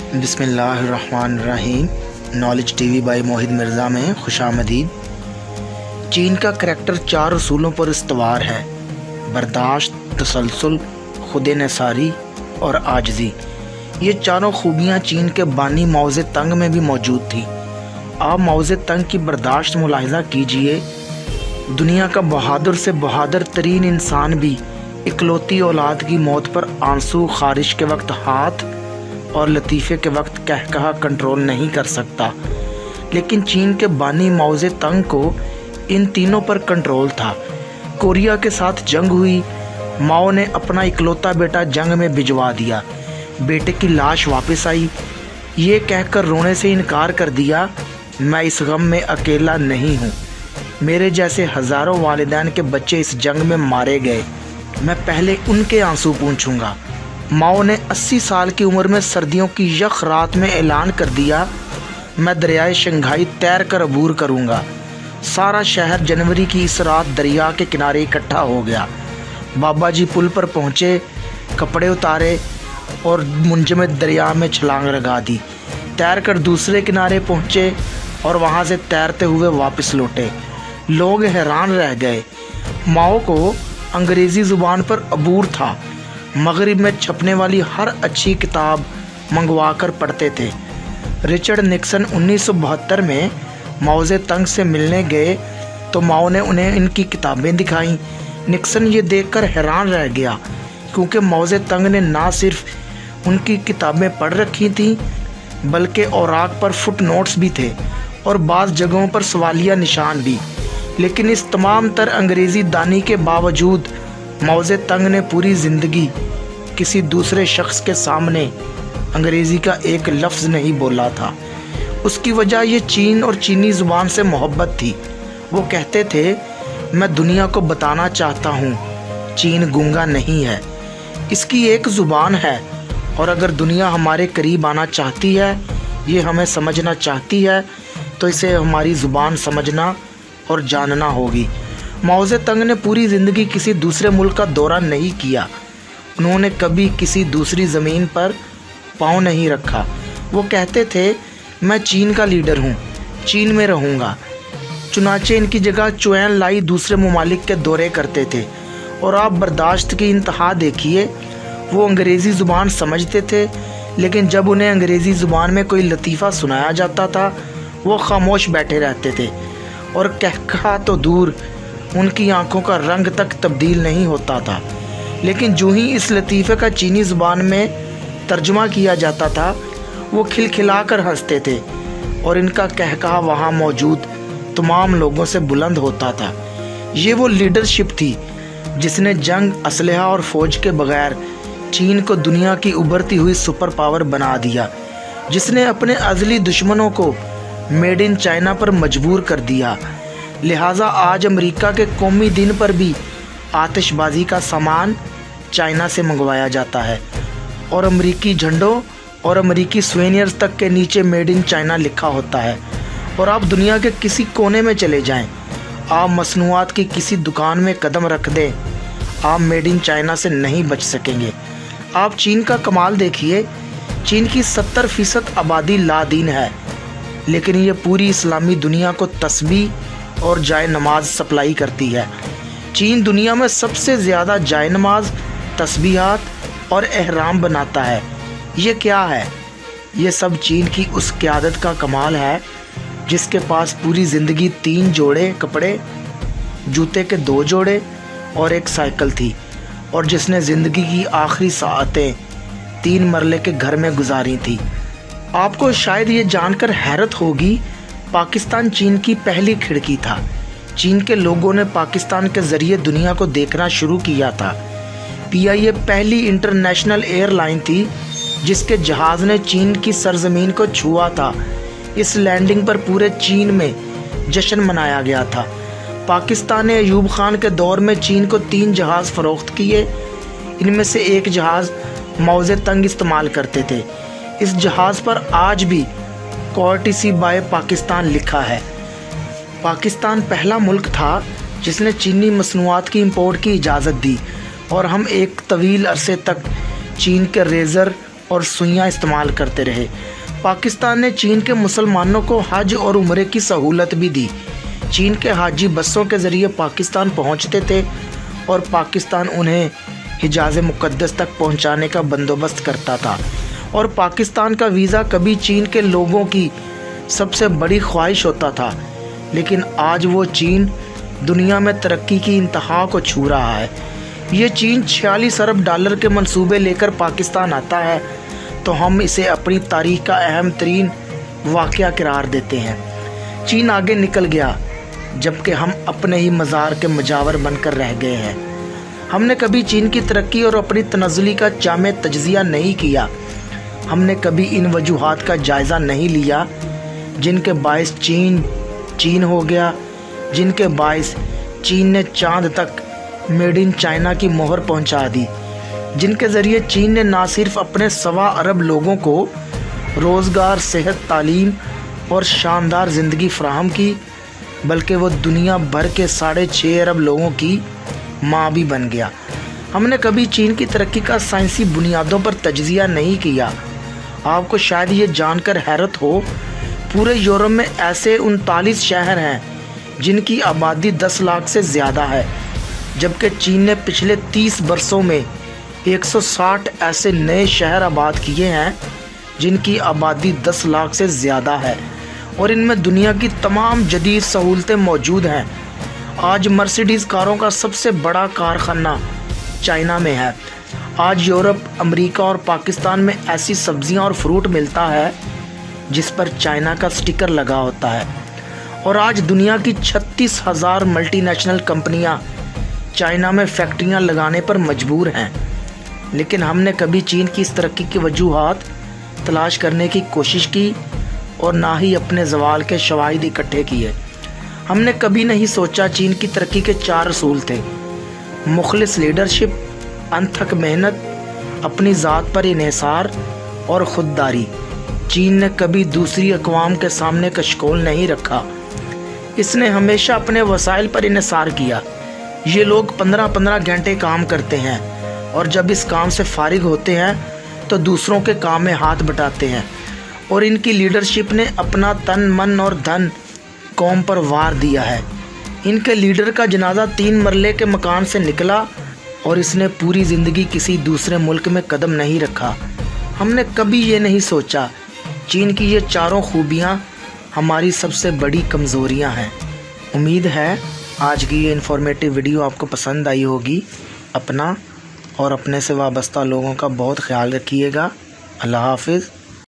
बिस्मिल्लाहिर्रहमानिर्रहीम। Knowledge TV by Mohit Mirza में खुशामदीद। चीन का करैक्टर 4 उसूलों पर इस्तवार है: बर्दाश्त, तसलसल, खुद नसारी और आजिज़ी। ये चारों खूबियाँ चीन के बानी माओ ज़ेतुंग में भी मौजूद थी। आप माओ ज़ेतुंग की बर्दाश्त मुलाहिज़ा कीजिए। दुनिया का बहादुर से बहादुर तरीन इंसान भी इकलौती औलाद की मौत पर आंसू, खारिश के वक्त हाथ और लतीफ़े के वक्त कहकहा कंट्रोल नहीं कर सकता। लेकिन चीन के बानी माओ ज़ेतुंग को इन तीनों पर कंट्रोल था। कोरिया के साथ जंग हुई, माओ ने अपना इकलौता बेटा जंग में भिजवा दिया। बेटे की लाश वापस आई, ये कहकर रोने से इनकार कर दिया, मैं इस गम में अकेला नहीं हूँ, मेरे जैसे हज़ारों वालिदैन के बच्चे इस जंग में मारे गए, मैं पहले उनके आंसू पूंछूंगा। माओ ने 80 साल की उम्र में सर्दियों की यख रात में ऐलान कर दिया, मैं दरियाए शंघाई तैर कर अबूर करूंगा। सारा शहर जनवरी की इस रात दरिया के किनारे इकट्ठा हो गया। बाबा जी पुल पर पहुँचे, कपड़े उतारे और मुंजमद दरिया में छलांग लगा दी। तैर कर दूसरे किनारे पहुँचे और वहाँ से तैरते हुए वापस लौटे। लोग हैरान रह गए। माओ को अंग्रेज़ी ज़ुबान पर अबूर था। मगरिब में छपने वाली हर अच्छी किताब मंगवा कर पढ़ते थे। रिचर्ड निक्सन 1972 में माओ ज़ेतुंग से मिलने गए तो माओ ने उन्हें इनकी किताबें दिखाईं। निक्सन ये देखकर हैरान रह गया, क्योंकि माओ ज़ेतुंग ने ना सिर्फ उनकी किताबें पढ़ रखी थीं, बल्कि औराक पर फुट नोट्स भी थे और बाज़ जगहों पर सवालिया निशान भी। लेकिन इस तमाम तर अंग्रेज़ी दानी के बावजूद माओ ज़ेतुंग ने पूरी ज़िंदगी किसी दूसरे शख्स के सामने अंग्रेज़ी का एक लफ्ज़ नहीं बोला था। उसकी वजह ये चीन और चीनी ज़ुबान से मोहब्बत थी। वो कहते थे, मैं दुनिया को बताना चाहता हूँ, चीन गूंगा नहीं है, इसकी एक ज़ुबान है, और अगर दुनिया हमारे करीब आना चाहती है, ये हमें समझना चाहती है, तो इसे हमारी ज़ुबान समझना और जानना होगी। माओ ज़ेतुंग ने पूरी ज़िंदगी किसी दूसरे मुल्क का दौरा नहीं किया। उन्होंने कभी किसी दूसरी ज़मीन पर पाँव नहीं रखा। वो कहते थे, मैं चीन का लीडर हूँ, चीन में रहूँगा। चुनाचे इनकी जगह चुएन लाई दूसरे ममालिक के दौरे करते थे। और आप बर्दाश्त की इंतहा देखिए। वो अंग्रेज़ी ज़ुबान समझते थे, लेकिन जब उन्हें अंग्रेज़ी ज़ुबान में कोई लतीफ़ा सुनाया जाता था, वो खामोश बैठे रहते थे और कहकहा तो दूर, उनकी आंखों का रंग तक तब्दील नहीं होता था। लेकिन जो ही इस लतीफ़े का चीनी ज़ुबान में तर्जुमा किया जाता था, वो खिलखिला कर हंसते थे और इनका कहकहा वहाँ मौजूद तमाम लोगों से बुलंद होता था। ये वो लीडरशिप थी जिसने जंग, असलहा और फ़ौज के बगैर चीन को दुनिया की उभरती हुई सुपर पावर बना दिया, जिसने अपने अज़ली दुश्मनों को मेड इन चाइना पर मजबूर कर दिया। लिहाजा आज अमेरिका के कौमी दिन पर भी आतिशबाजी का सामान चाइना से मंगवाया जाता है और अमेरिकी झंडों और अमेरिकी सुवेनियर्स तक के नीचे मेड इन चाइना लिखा होता है। और आप दुनिया के किसी कोने में चले जाएं, आप मसनूआत की किसी दुकान में कदम रख दें, आप मेड इन चाइना से नहीं बच सकेंगे। आप चीन का कमाल देखिए। चीन की 70% आबादी लादीन है, लेकिन ये पूरी इस्लामी दुनिया को तस्बीह और जाए नमाज सप्लाई करती है। चीन दुनिया में सबसे ज़्यादा जाए नमाज, तस्बीहात और एहराम बनाता है। ये क्या है? ये सब चीन की उस क़यादत का कमाल है जिसके पास पूरी ज़िंदगी 3 जोड़े कपड़े, जूते के 2 जोड़े और एक साइकिल थी, और जिसने ज़िंदगी की आखिरी साअतें 3 मरले के घर में गुजारी थी। आपको शायद ये जानकर हैरत होगी, पाकिस्तान चीन की पहली खिड़की था। चीन के लोगों ने पाकिस्तान के ज़रिए दुनिया को देखना शुरू किया था। PIA पहली इंटरनेशनल एयरलाइन थी जिसके जहाज़ ने चीन की सरज़मीन को छुआ था। इस लैंडिंग पर पूरे चीन में जश्न मनाया गया था। पाकिस्तान ने अयूब खान के दौर में चीन को 3 जहाज़ फ़रोख्त किए। इनमें से एक जहाज़ माओ ज़ेतुंग इस्तेमाल करते थे। इस जहाज़ पर आज भी कोर्टेसी बाय पाकिस्तान लिखा है। पाकिस्तान पहला मुल्क था जिसने चीनी मसनूआत की इंपोर्ट की इजाज़त दी, और हम एक तवील अरसे तक चीन के रेज़र और सुइयां इस्तेमाल करते रहे। पाकिस्तान ने चीन के मुसलमानों को हज और उम्रे की सहूलत भी दी। चीन के हाजी बसों के ज़रिए पाकिस्तान पहुंचते थे और पाकिस्तान उन्हें हिजाज़ मुक़द्दस तक पहुंचाने का बंदोबस्त करता था। और पाकिस्तान का वीज़ा कभी चीन के लोगों की सबसे बड़ी ख्वाहिश होता था, लेकिन आज वो चीन दुनिया में तरक्की की इंतहा को छू रहा है। ये चीन 46 अरब डॉलर के मंसूबे लेकर पाकिस्तान आता है तो हम इसे अपनी तारीख का अहम तरीन वाक़या करार देते हैं। चीन आगे निकल गया जबकि हम अपने ही मज़ार के मुजावर बनकर रह गए हैं। हमने कभी चीन की तरक्की और अपनी तनज़्ज़ुली का जामे तज्ज़िया नहीं किया। हमने कभी इन वजूहात का जायज़ा नहीं लिया जिनके बायस चीन हो गया, जिनके बायस चीन ने चांद तक मेड इन चाइना की मोहर पहुंचा दी, जिनके ज़रिए चीन ने ना सिर्फ अपने 1.25 अरब लोगों को रोज़गार, सेहत, तालीम और शानदार ज़िंदगी फराहम की, बल्कि वो दुनिया भर के 6.5 अरब लोगों की माँ भी बन गया। हमने कभी चीन की तरक्की का साइंसी बुनियादों पर तज्ज़िया नहीं किया। आपको शायद ये जानकर हैरत हो, पूरे यूरोप में ऐसे 39 शहर हैं जिनकी आबादी 10 लाख से ज़्यादा है, जबकि चीन ने पिछले 30 वर्षों में 160 ऐसे नए शहर आबाद किए हैं जिनकी आबादी 10 लाख से ज़्यादा है और इनमें दुनिया की तमाम जदीद सहूलतें मौजूद हैं। आज मर्सिडीज़ कारों का सबसे बड़ा कारखाना चाइना में है। आज यूरोप, अमेरिका और पाकिस्तान में ऐसी सब्जियां और फ्रूट मिलता है जिस पर चाइना का स्टिकर लगा होता है। और आज दुनिया की 36,000 मल्टीनेशनल कंपनियां चाइना में फैक्ट्रियां लगाने पर मजबूर हैं, लेकिन हमने कभी चीन की इस तरक्की की वजूहात तलाश करने की कोशिश की और ना ही अपने ज़वाल के शवाहिद इकट्ठे किए। हमने कभी नहीं सोचा चीन की तरक्की के 4 असूल थे: मुखलिस लीडरशिप, अनथक मेहनत, अपनी ज़ात पर इन्हिसार और ख़ुददारी। चीन ने कभी दूसरी अक़वाम के सामने कशकोल नहीं रखा। इसने हमेशा अपने वसाइल पर इन्हिसार किया। ये लोग 15-15 घंटे काम करते हैं और जब इस काम से फारिग होते हैं तो दूसरों के काम में हाथ बटाते हैं। और इनकी लीडरशिप ने अपना तन, मन और धन कौम पर वार दिया है। इनके लीडर का जनाजा 3 मरले के मकान से निकला और इसने पूरी ज़िंदगी किसी दूसरे मुल्क में कदम नहीं रखा। हमने कभी ये नहीं सोचा चीन की ये चारों खूबियाँ हमारी सबसे बड़ी कमज़ोरियाँ हैं। उम्मीद है आज की ये इन्फॉर्मेटिव वीडियो आपको पसंद आई होगी। अपना और अपने से वाबस्ता लोगों का बहुत ख्याल रखिएगा। अल्लाह हाफिज़।